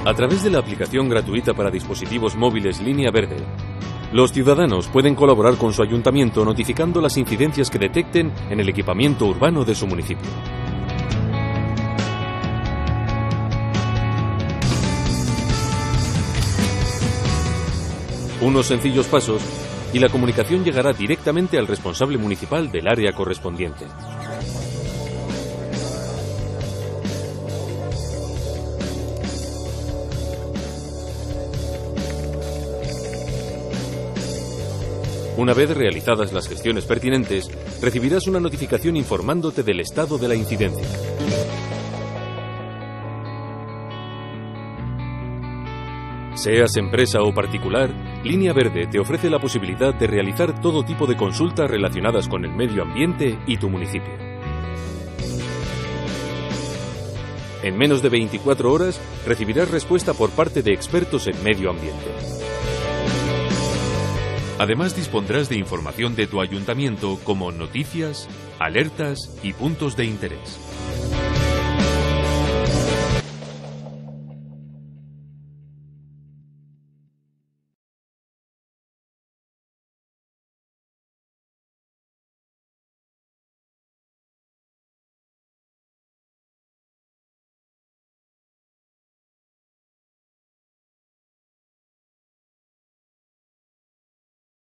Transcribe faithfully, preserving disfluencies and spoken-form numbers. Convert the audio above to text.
A través de la aplicación gratuita para dispositivos móviles Línea Verde, los ciudadanos pueden colaborar con su ayuntamiento notificando las incidencias que detecten en el equipamiento urbano de su municipio. Unos sencillos pasos y la comunicación llegará directamente al responsable municipal del área correspondiente. Una vez realizadas las gestiones pertinentes, recibirás una notificación informándote del estado de la incidencia. Seas empresa o particular, Línea Verde te ofrece la posibilidad de realizar todo tipo de consultas relacionadas con el medio ambiente y tu municipio. En menos de veinticuatro horas recibirás respuesta por parte de expertos en medio ambiente. Además, dispondrás de información de tu ayuntamiento como noticias, alertas y puntos de interés.